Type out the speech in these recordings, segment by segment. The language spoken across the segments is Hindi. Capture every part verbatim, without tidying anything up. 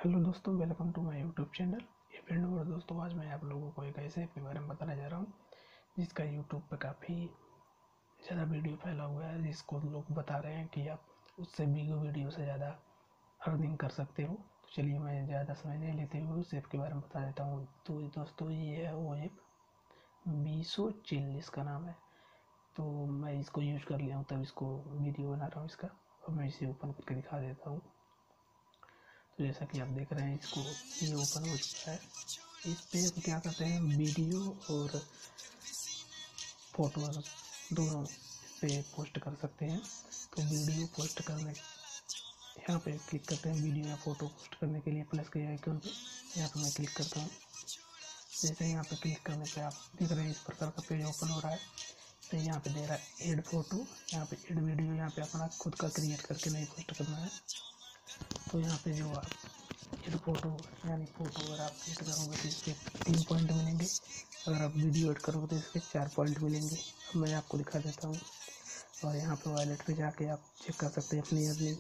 हेलो दोस्तों, welcome to my YouTube channel. ये वीडियो और दोस्तों आज मैं आप लोगों को एक ऐसे ऐप के बारे में बताने जा रहा हूँ जिसका यूट्यूब पे काफ़ी ज़्यादा वीडियो फैला हुआ है, जिसको लोग बता रहे हैं कि आप उससे बिग वीडियो से ज़्यादा अर्निंग कर सकते हो। तो चलिए मैं ज़्यादा समय नहीं लेते हुए उस ऐप के बारे में बता देता हूँ। तो दोस्तों ये है वो ऐप, बीसो चिल इसका नाम है। तो मैं इसको यूज कर लिया हूँ, तब इसको वीडियो बना रहा हूँ इसका, और मैं इसे ओपन करके दिखा देता हूँ। तो जैसा कि आप देख रहे हैं, इसको ये ओपन हो चुका है। इस पे हम क्या करते हैं, वीडियो और फोटोज दोनों पे पोस्ट कर सकते हैं। तो वीडियो पोस्ट करने यहाँ पे क्लिक करते हैं, वीडियो या फोटो पोस्ट करने के लिए प्लस के आइकन पे यहाँ पे मैं क्लिक करता हूँ। जैसे यहाँ पे क्लिक करने पे आप देख रहे हैं इस प्रकार का पेज ओपन हो रहा है। तो यहाँ पे दे रहा है एड फोटो, यहाँ पे एड वीडियो, यहाँ पे अपना खुद का क्रिएट करके नहीं पोस्ट करना है। तो यहाँ पे जो आप एड फोटो यानी फ़ोटो अगर आप एड करोगे तो इसके तीन पॉइंट मिलेंगे, अगर आप वीडियो एड करोगे तो इसके चार पॉइंट मिलेंगे। अब मैं आपको दिखा देता हूँ, और यहाँ पे वॉलेट पे जाके आप चेक कर सकते हैं अपनी अर्निंग।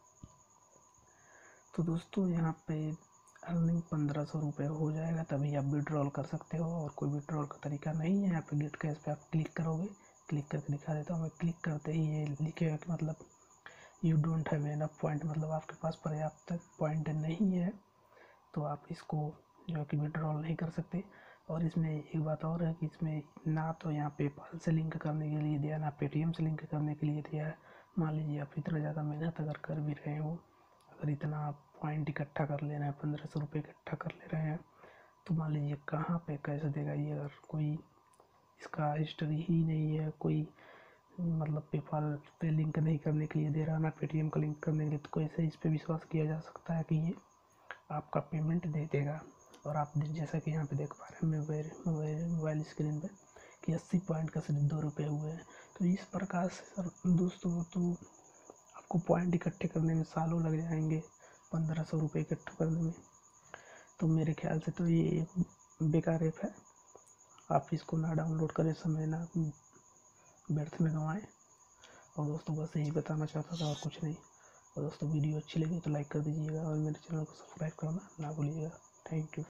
तो दोस्तों यहाँ पे अर्निंग पंद्रह सौ रुपये हो जाएगा, तभी आप विड्रॉल कर सकते हो, और कोई विड्रॉल का तरीका नहीं है। यहाँ पे गेट कैश पे आप क्लिक करोगे, क्लिक करके दिखा देता हूँ मैं। क्लिक करते ही ये लिखेगा कि मतलब you don't have enough point, मतलब आपके पास पर्याप्त पॉइंट नहीं है, तो आप इसको जो है कि विड्रॉल नहीं कर सकते। और इसमें एक बात और है कि इसमें ना तो यहाँ पेपाल से लिंक करने के लिए दिया, ना पेटीएम से लिंक करने के लिए दिया है। मान लीजिए आप इतना ज़्यादा मेहनत अगर कर भी रहे हो, अगर इतना आप पॉइंट इकट्ठा कर ले रहे हैं, पंद्रह सौ रुपये इकट्ठा कर ले रहे हैं, तो मान लीजिए कहाँ पे कैसे देगा ये, अगर कोई इसका हिस्ट्री ही नहीं है, कोई मतलब पेपाल पे लिंक नहीं करने के लिए दे रहा, ना पेटीएम का लिंक करने के लिए, तो कैसे इस पर विश्वास किया जा सकता है कि ये आपका पेमेंट दे देगा। और आप जैसा कि यहाँ पे देख पा रहे हैं मोबाइल मोबाइल मोबाइल स्क्रीन पे कि अस्सी पॉइंट का सिर्फ दो रुपये हुए हैं। तो इस प्रकार से सर दोस्तों, तो आपको पॉइंट इकट्ठे करने में सालों लग जाएंगे, पंद्रह सौ रुपये इकट्ठा करने में। तो मेरे ख्याल से तो ये एक बेकार ऐप है, आप इसको ना डाउनलोड करें, समय ना व्यर्थ में गंवाएं। और दोस्तों बस यही बताना चाहता था और कुछ नहीं। और दोस्तों वीडियो अच्छी लगी तो लाइक कर दीजिएगा, और मेरे चैनल को सब्सक्राइब करना ना भूलिएगा। Thank you.